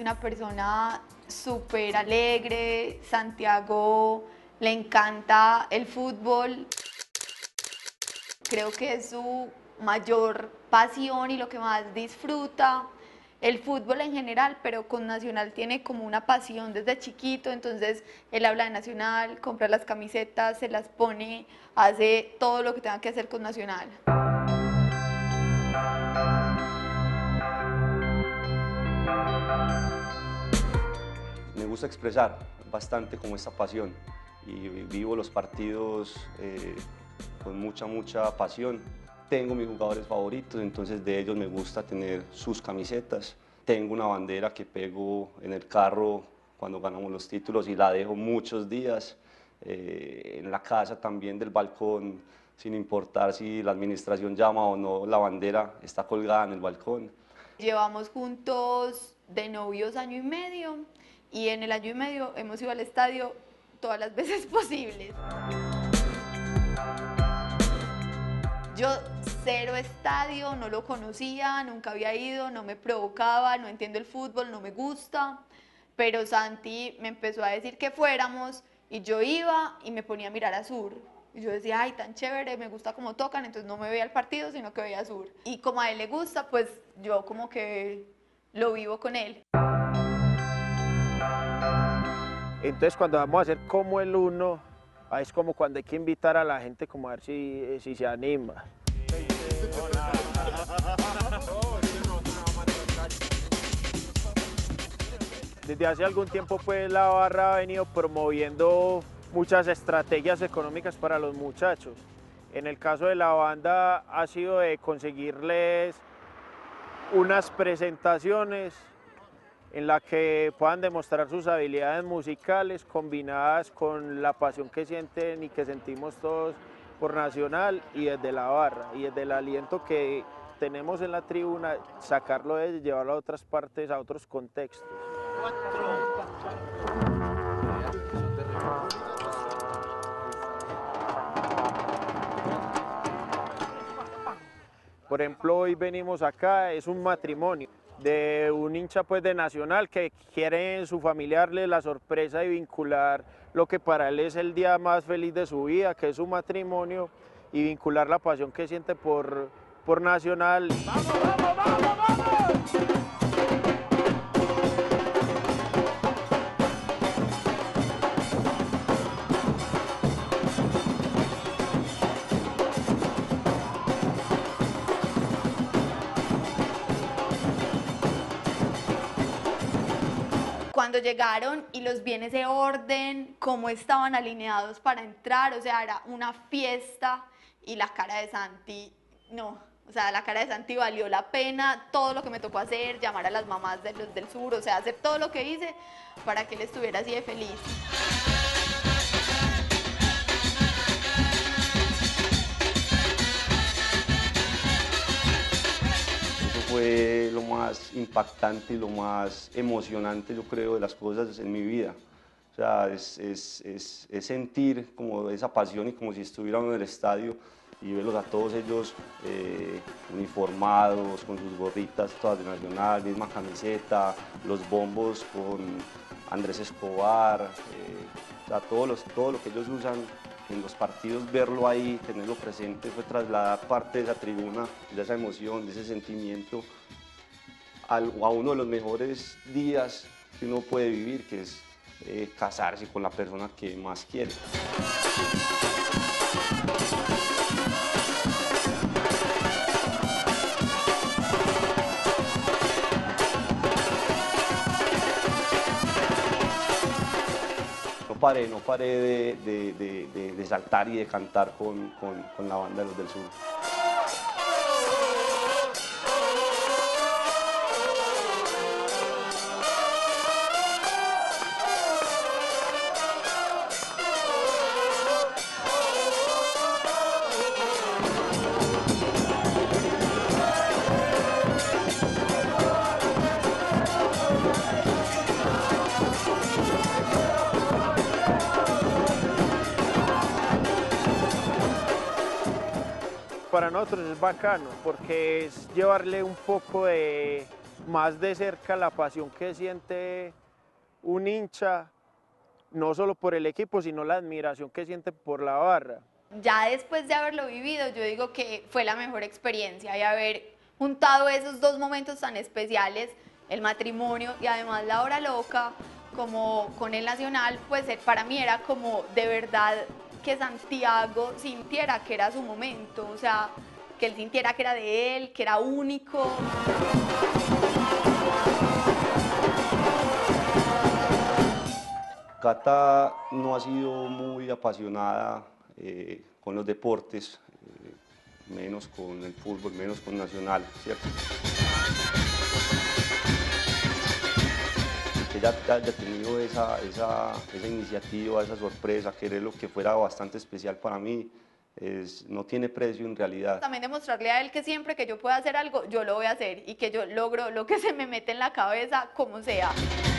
una persona súper alegre, Santiago le encanta el fútbol, creo que es su mayor pasión y lo que más disfruta. El fútbol en general, pero con Nacional tiene como una pasión desde chiquito, entonces él habla de Nacional, compra las camisetas, se las pone, hace todo lo que tenga que hacer con Nacional. Me gusta expresar bastante como esta pasión y vivo los partidos con mucha pasión. Tengo mis jugadores favoritos, entonces de ellos me gusta tener sus camisetas. Tengo una bandera que pego en el carro cuando ganamos los títulos y la dejo muchos días. En la casa también del balcón, sin importar si la administración llama o no, la bandera está colgada en el balcón. Llevamos juntos de novios año y medio y en el año y medio hemos ido al estadio todas las veces posibles. Yo cero estadio, no lo conocía, nunca había ido, no me provocaba, no entiendo el fútbol, no me gusta, pero Santi me empezó a decir que fuéramos y yo iba y me ponía a mirar a Sur. Y yo decía, ay, tan chévere, me gusta cómo tocan, entonces no me veía el partido, sino que veía a Sur. Y como a él le gusta, pues yo como que lo vivo con él. Entonces cuando vamos a hacer como el uno, es como cuando hay que invitar a la gente como a ver si se anima. Desde hace algún tiempo pues la barra ha venido promoviendo muchas estrategias económicas para los muchachos. En el caso de la banda ha sido de conseguirles unas presentaciones en la que puedan demostrar sus habilidades musicales combinadas con la pasión que sienten y que sentimos todos por Nacional y desde la barra y desde el aliento que tenemos en la tribuna, sacarlo de ellos, llevarlo a otras partes, a otros contextos. Por ejemplo, hoy venimos acá, es un matrimonio de un hincha pues de Nacional que quiere en su familia darle la sorpresa y vincular lo que para él es el día más feliz de su vida, que es su matrimonio, y vincular la pasión que siente por Nacional. ¡Vamos, vamos, vamos, vamos! Cuando llegaron y los vi en ese orden, cómo estaban alineados para entrar, o sea, era una fiesta y la cara de Santi, no, o sea, la cara de Santi valió la pena, todo lo que me tocó hacer, llamar a las mamás de los del sur, o sea, hacer todo lo que hice para que él estuviera así de feliz. Fue lo más impactante y lo más emocionante, yo creo, de las cosas en mi vida. O sea, es sentir como esa pasión y como si estuvieran en el estadio y verlos a todos ellos uniformados, con sus gorritas todas de Nacional, misma camiseta, los bombos con Andrés Escobar, o sea, todo lo que ellos usan en los partidos, verlo ahí, tenerlo presente, fue trasladar parte de esa tribuna, de esa emoción, de ese sentimiento a uno de los mejores días que uno puede vivir, que es casarse con la persona que más quiere. No paré de saltar y de cantar con la banda de los del sur. Para nosotros es bacano porque es llevarle un poco de más de cerca la pasión que siente un hincha, no solo por el equipo, sino la admiración que siente por la barra. Ya después de haberlo vivido, yo digo que fue la mejor experiencia y haber juntado esos dos momentos tan especiales, el matrimonio y además la hora loca, como con el Nacional, pues para mí era como de verdad que Santiago sintiera que era su momento, o sea, que él sintiera que era de él, que era único. Cata no ha sido muy apasionada con los deportes, menos con el fútbol, menos con Nacional, ¿cierto? Ella haya tenido esa iniciativa, esa sorpresa, querer lo que fuera bastante especial para mí, no tiene precio en realidad. También demostrarle a él que siempre que yo pueda hacer algo, yo lo voy a hacer y que yo logro lo que se me mete en la cabeza, como sea.